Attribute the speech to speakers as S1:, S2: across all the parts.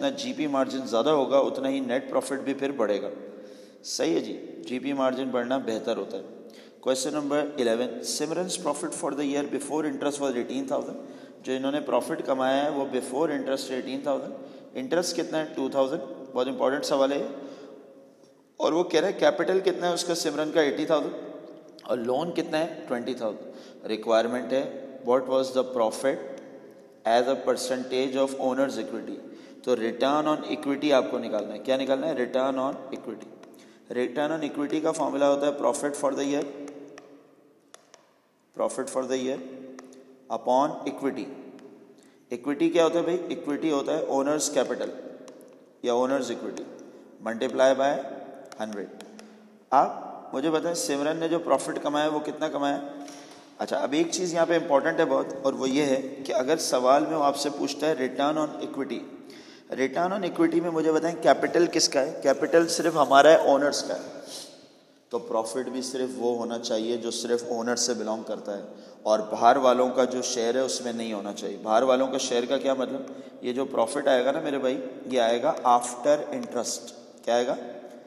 S1: जितना GP margin ज़्यादा होगा उतना ही नेट प्रॉफिट भी फिर बढ़ेगा। सही है जी, जीपी मार्जिन बढ़ना बेहतर होता है। Question number 11, Simran's profit for the year before interest was 18,000। जो इन्होंने प्रॉफिट कमाया है वो बिफोर इंटरेस्ट 18,000। इंटरेस्ट कितना है 2,000, बहुत इंपॉर्टेंट सवाल है। और वो कह रहे हैं कैपिटल कितना है उसका सिमरन का 80,000 और लोन कितना है 20,000। रिक्वायरमेंट है what was the profit as a percentage of owners equity. तो रिटर्न ऑन इक्विटी आपको निकालना है। क्या निकालना है? Return on equity. Return on equity का फॉर्मूला होता है profit for the year, profit for the year upon equity. Equity क्या होता है भाई? इक्विटी होता है ओनर्स कैपिटल या ओनर्स इक्विटी मल्टीप्लाई बाय 100। आप मुझे बताएं सिमरन ने जो प्रॉफिट कमाया वो कितना कमाया? अच्छा, अब एक चीज़ यहाँ पे इंपॉर्टेंट है बहुत, और वो ये है कि अगर सवाल में वो आपसे पूछता है return on equity, return on equity में मुझे बताएं कैपिटल किसका है? कैपिटल सिर्फ हमारा है, ओनर्स का है। तो प्रॉफिट भी सिर्फ वो होना चाहिए जो सिर्फ ओनर से बिलोंग करता है, और बाहर वालों का जो शेयर है उसमें नहीं होना चाहिए। बाहर वालों का शेयर का क्या मतलब? ये जो प्रॉफिट आएगा ना मेरे भाई, ये आएगा आफ्टर इंटरेस्ट। क्या आएगा?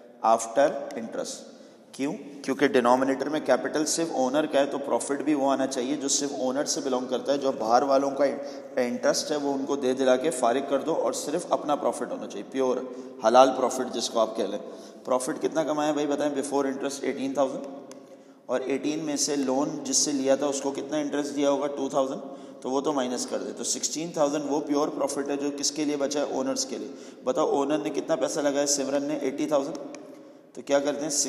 S1: After interest. क्यों? क्योंकि डिनोमिनेटर में कैपिटल सिर्फ ओनर का है, तो प्रॉफिट भी वो आना चाहिए जो सिर्फ ओनर से बिलोंग करता है। जो बाहर वालों का इंटरेस्ट है वो उनको दे दिला के फारिग कर दो, और सिर्फ अपना प्रॉफिट होना चाहिए, प्योर हलाल प्रॉफिट जिसको आप कह लें। प्रॉफिट कितना कमाया भाई बताएं? बिफोर इंटरेस्ट 18,000, और 18 में से लोन जिससे लिया था उसको कितना इंटरेस्ट दिया होगा? 2,000, तो वो तो माइनस कर दे। तो 16,000 वो प्योर प्रॉफिट है जो किसके लिए बचा है? ओनर्स के लिए। बताओ ओनर ने कितना पैसा लगाया? सिमरन ने 80,000। तो क्या करते हैं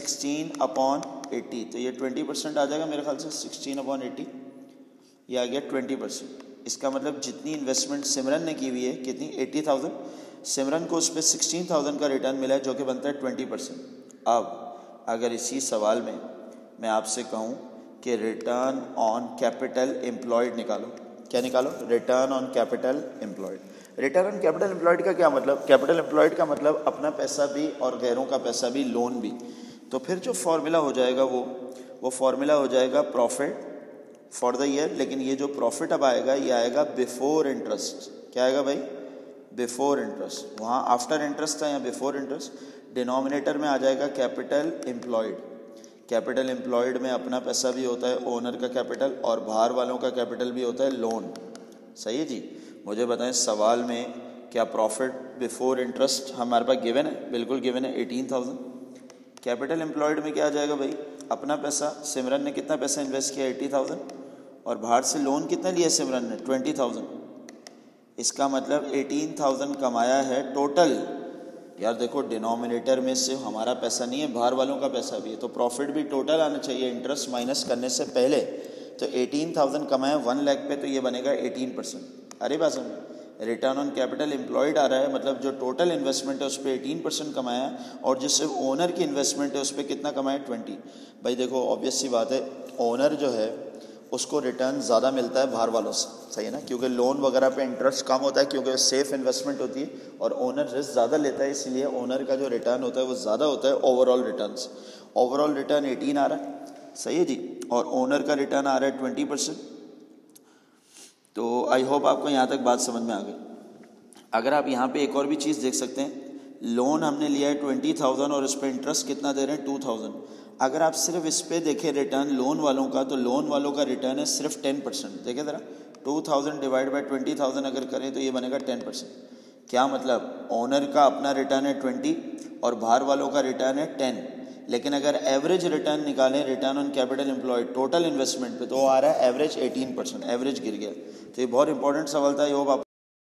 S1: 16/80, तो ये 20% आ जाएगा मेरे ख्याल से। 16/80 ये आ गया 20%। इसका मतलब जितनी इन्वेस्टमेंट सिमरन ने की हुई है, कितनी? 80,000। सिमरन को उस पर 16,000 का रिटर्न मिला है जो कि बनता है 20%। अब अगर इसी सवाल में मैं आपसे कहूँ कि रिटर्न ऑन कैपिटल एम्प्लॉयड निकालो, क्या निकालो? Return on capital employed. Return on capital employed का क्या मतलब? कैपिटल एम्प्लॉयड का मतलब अपना पैसा भी और गैरों का पैसा भी, लोन भी। तो फिर जो फॉर्मूला हो जाएगा वो फॉर्मूला हो जाएगा प्रॉफिट फॉर द ईयर। लेकिन ये जो प्रॉफिट अब आएगा ये आएगा बिफोर इंटरेस्ट। क्या आएगा भाई? Before interest. वहाँ आफ्टर इंटरेस्ट था, यहाँ बिफोर इंटरेस्ट। डिनोमिनेटर में आ जाएगा कैपिटल एम्प्लॉयड। कैपिटल एम्प्लॉयड में अपना पैसा भी होता है, ओनर का कैपिटल, और बाहर वालों का कैपिटल भी होता है, लोन। सही है जी। मुझे बताएं सवाल में क्या प्रॉफिट बिफोर इंटरेस्ट हमारे पास गिवन है? बिल्कुल गिवन है, 18,000। कैपिटल एम्प्लॉयड में क्या आ जाएगा भाई? अपना पैसा। सिमरन ने कितना पैसा इन्वेस्ट किया? 80,000। और बाहर से लोन कितना लिया सिमरन ने? 20,000। इसका मतलब 18,000 कमाया है टोटल। यार देखो डिनोमिनेटर में सिर्फ हमारा पैसा नहीं है, बाहर वालों का पैसा भी है, तो प्रॉफिट भी टोटल आना चाहिए इंटरेस्ट माइनस करने से पहले। तो 18,000 कमाया 1 लाख पे, तो ये बनेगा 18%। अरे बात समझ, रिटर्न ऑन कैपिटल एम्प्लॉयड आ रहा है, मतलब जो टोटल इन्वेस्टमेंट है उस पर 18% कमाया, और जो सिर्फ ओनर की इन्वेस्टमेंट है उस पर कितना कमाया? 20। भाई देखो ऑब्वियस सी बात है, ओनर जो है उसको रिटर्न ज़्यादा मिलता है बाहर वालों से, सही है ना? क्योंकि लोन वगैरह पे इंटरेस्ट कम होता है, क्योंकि सेफ इन्वेस्टमेंट होती है, और ओनर रिस्क ज़्यादा लेता है, इसलिए ओनर का जो रिटर्न होता है वो ज़्यादा होता है ओवरऑल रिटर्न से। ओवरऑल रिटर्न 18 आ रहा है, सही है जी, और ओनर का रिटर्न आ रहा है 20%। तो आई होप आपको यहाँ तक बात समझ में आ गई। अगर आप यहाँ पे एक और भी चीज़ देख सकते हैं, लोन हमने लिया है 20,000 और इस पर इंटरेस्ट कितना दे रहे हैं? 2,000। अगर आप सिर्फ इस पे देखें रिटर्न लोन वालों का, तो लोन वालों का रिटर्न है सिर्फ 10%। देखें ज़रा, 2,000 डिवाइड बाई 20,000 अगर करें तो ये बनेगा 10%। क्या मतलब? ओनर का अपना रिटर्न है 20 और बाहर वालों का रिटर्न है 10। लेकिन अगर एवरेज रिटर्न निकालें, return on capital employed total investment पे, तो आ रहा है एवरेज 18%। एवरेज गिर गया। तो ये बहुत इंपॉर्टेंट सवाल था, ये होप आप